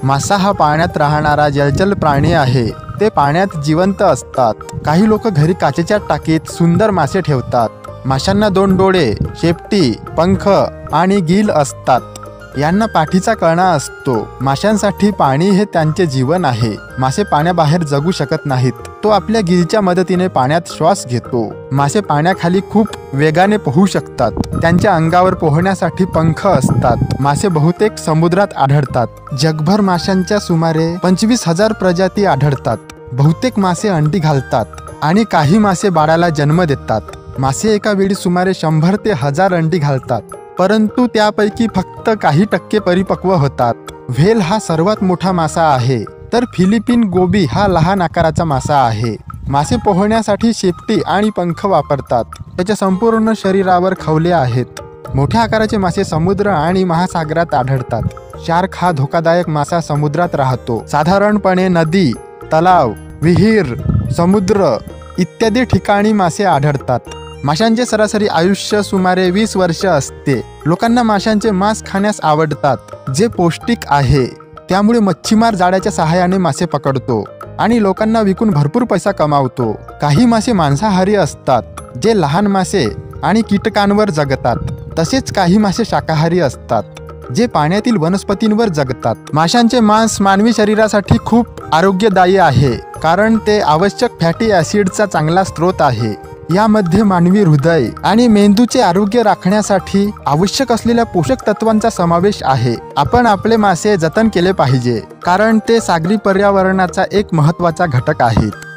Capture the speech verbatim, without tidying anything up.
मासा हा पाण्यात राहणारा जलचर प्राणी आहे। ते पाण्यात जिवंत असतात। काही लोक घरी काचेच्या टाकीत सुंदर मासे ठेवतात। माशांना दोन डोळे, शेपटी, पंख आणि गिल असतात। यांना पाठीचा कणा असतो। माशांसाठी पाणी हे त्यांचे जीवन आहे। मासे पाण्याबाहेर जगू शकत नाहीत। तो आपल्या गिलच्या मदतीने पाण्यात श्वास घेतो। मासे पाण्याखाली खूप वेगाने पोहू शकतात। त्यांच्या अंगावर पोहण्यासाठी पंख असतात। मासे बहुतेक समुद्रात आढळतात। जगभर माशांच्या सुमारे पंचवीस हजार प्रजाती आढळतात। बहुतेक मासे अंडी घालतात आणि काही मासे बाळाला जन्म देतात। मासे एका वेळी सुमारे शंभर ते हजार अंडी घालतात, परंतु त्यापैकी फक्त काही टक्के परिपक्व होतात। व्हेल हा सर्वात मोठा मासा आहे, तर फिलिपिन गोबी हा लहान आकाराचा मासा आहे। मासे पोहण्यासाठी शेपटी आणि पंख वापरतात। त्याच्या संपूर्ण शरीरावर खवले आहेत। मोठ्या आकाराचे मासे समुद्र आणि महासागरात आढळतात। शार्क हा धोकादायक मासा समुद्रात राहतो। साधारणपणे नदी, तलाव, विहीर, समुद्र इत्यादी ठिकाणी मासे आढळतात। माशांचे सरासरी आयुष्य सुमारे वीस वर्ष असते। लोकांना माशांचे मांस खाण्यास आवडतात, जे पौष्टिक आहे। त्यामुळे मच्छीमार जाळ्याच्या सहाय्याने मासे पकडतो आणि लोकांना विकून भरपूर पैसा कमावतो। काही मासे मांसाहारी असतात, जे लहान मासे आणि कीटकांवर जगतात। तसेच काही मासे शाकाहारी असतात, जे पाण्यातील वनस्पतींवर जगतात। माशांचे मांस मानवी शरीरासाठी खूप आरोग्यदायी आहे, कारण ते आवश्यक फॅटी ॲसिडचा चांगला स्रोत आहे। यामध्ये मानवी हृदय आणि मेंदूचे आरोग्य राखण्यासाठी आवश्यक असलेल्या पोषक तत्वांचा समावेश आहे। आपण आपले मासे जतन केले पाहिजे, कारण ते सागरी पर्यावरणाचा एक महत्त्वाचा घटक आहेत।